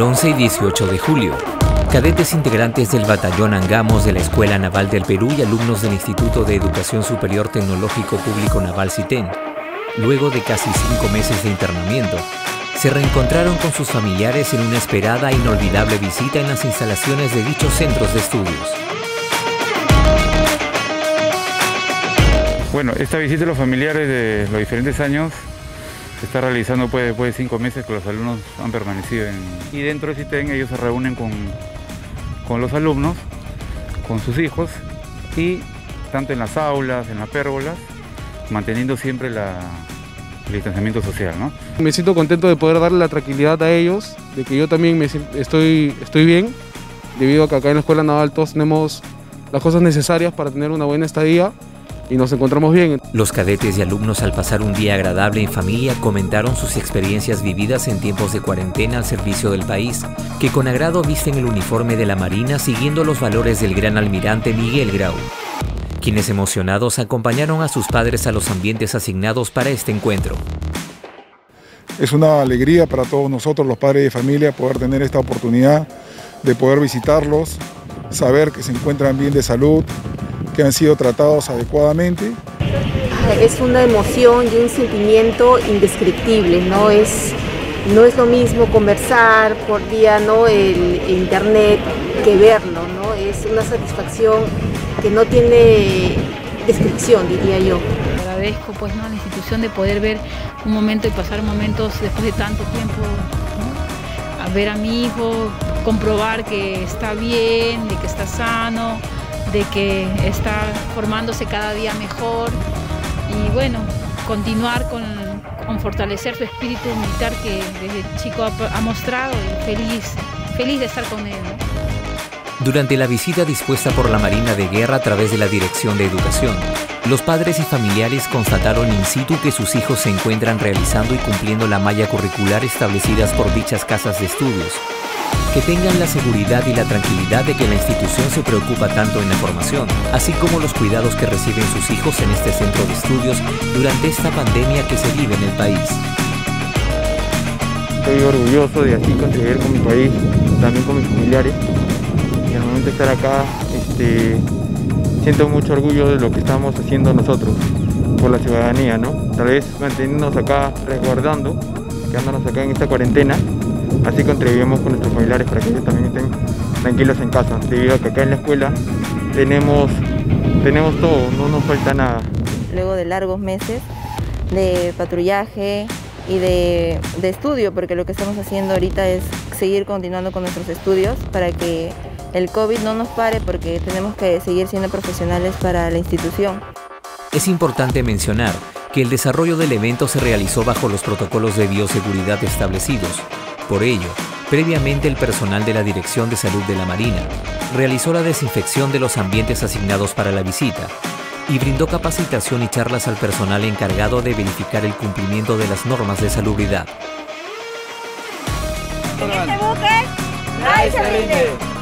11 y 18 de julio. Cadetes integrantes del Batallón Angamos de la Escuela Naval del Perú y alumnos del Instituto de Educación Superior Tecnológico Público Naval CITEN, luego de casi 5 meses de internamiento, se reencontraron con sus familiares en una esperada e inolvidable visita en las instalaciones de dichos centros de estudios. Bueno, esta visita de los familiares de los diferentes años se está realizando después de 5 meses que los alumnos han permanecido y dentro del CITEN ellos se reúnen con los alumnos, con sus hijos, y tanto en las aulas, en las pérgolas, manteniendo siempre el distanciamiento social, ¿no? Me siento contento de poder darle la tranquilidad a ellos, de que yo también estoy bien, debido a que acá en la Escuela Naval todos tenemos las cosas necesarias para tener una buena estadía y nos encontramos bien. Los cadetes y alumnos, al pasar un día agradable en familia, comentaron sus experiencias vividas en tiempos de cuarentena al servicio del país, que con agrado visten el uniforme de la Marina siguiendo los valores del gran almirante Miguel Grau, quienes emocionados acompañaron a sus padres a los ambientes asignados para este encuentro. Es una alegría para todos nosotros, los padres de familia, poder tener esta oportunidad de poder visitarlos, saber que se encuentran bien de salud, que han sido tratados adecuadamente. Es una emoción y un sentimiento indescriptible, ¿no? Es lo mismo conversar por vía, ¿no?, el internet, que verlo, ¿no? Es una satisfacción que no tiene descripción, diría yo. Agradezco, pues, ¿no?, a la institución de poder ver un momento y pasar momentos después de tanto tiempo, ¿no?, a ver a mi hijo, comprobar que está bien, de que está sano, de que está formándose cada día mejor y bueno, continuar con fortalecer su espíritu militar que desde chico ha mostrado, y feliz de estar con él, ¿no? Durante la visita dispuesta por la Marina de Guerra a través de la Dirección de Educación, los padres y familiares constataron in situ que sus hijos se encuentran realizando y cumpliendo la malla curricular establecidas por dichas casas de estudios, que tengan la seguridad y la tranquilidad de que la institución se preocupa tanto en la formación, así como los cuidados que reciben sus hijos en este centro de estudios durante esta pandemia que se vive en el país. Estoy orgulloso de así contribuir con mi país, también con mis familiares. Y al momento de estar acá, siento mucho orgullo de lo que estamos haciendo nosotros por la ciudadanía, ¿no? Tal vez manteniéndonos acá, resguardando, quedándonos acá en esta cuarentena. Así contribuimos con nuestros familiares para que ellos también estén tranquilos en casa, debido a que acá en la escuela tenemos todo, no nos falta nada. Luego de largos meses de patrullaje y de estudio, porque lo que estamos haciendo ahorita es seguir continuando con nuestros estudios para que el COVID no nos pare, porque tenemos que seguir siendo profesionales para la institución. Es importante mencionar que el desarrollo del evento se realizó bajo los protocolos de bioseguridad establecidos. Por ello, previamente el personal de la Dirección de Salud de la Marina realizó la desinfección de los ambientes asignados para la visita y brindó capacitación y charlas al personal encargado de verificar el cumplimiento de las normas de salubridad. En este buque nadie se rinde.